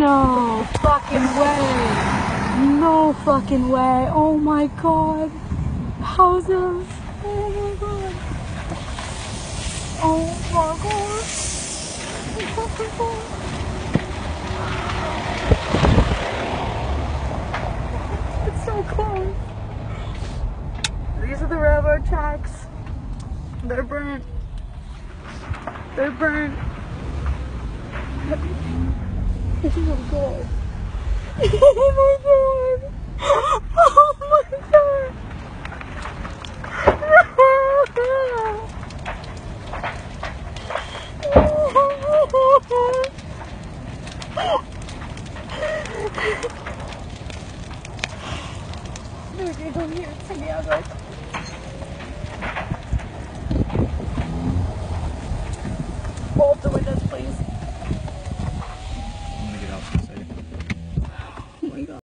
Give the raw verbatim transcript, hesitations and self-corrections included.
No fucking way. No fucking way. Oh my god. Houses. Oh my god. Oh my god. Oh my god. It's so close. These are the railroad tracks. They're burnt. They're burnt. Oh my god. Oh my god. Oh my god. We're going here together. Roll up the windows, please. I'm gonna get out and say. Oh my god.